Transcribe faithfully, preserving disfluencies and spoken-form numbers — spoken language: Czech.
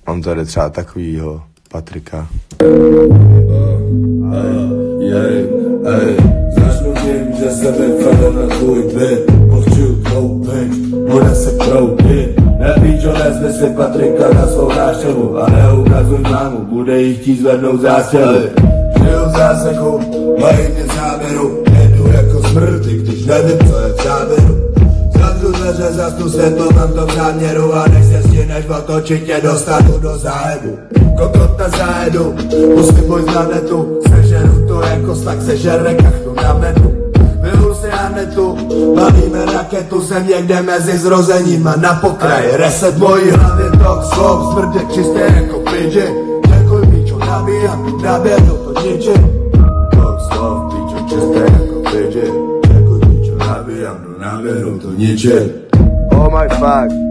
mám tady třeba takovýho Patrika. Začnu tím, že se vypadá na tvůj byt. Povču koupit, bude se kroupit. Nepíčo, vezmi si Patrika na svou návštěvu a neukazuj mámu, bude jí chtít zvednout zástřelu. Žiju v záseku, mají mě v záběru, jedu jako smrty, když nevím, co je v záběru. Zavřu dveře, zasnu světlo, mám to v záměru a než se stěneš otočit tě dostanu do zájebu. Kokota zajedu, musím boj z netu, sežeru to jako stak, sežere kachnu na metu. Vyhul si Anetu, balíme raketu, jsem někde mezi zrozeníma na pokraji. Reset mojí hlavě, tok slov, smrdě čistě jako pidži. Děkuj píčo, nabíjám, naběhnu to ničím. Tok slov, píčo, čisté jako pidži. Děkuj píčo, nabíjám, naběhnu to ničím. Oh my fuck.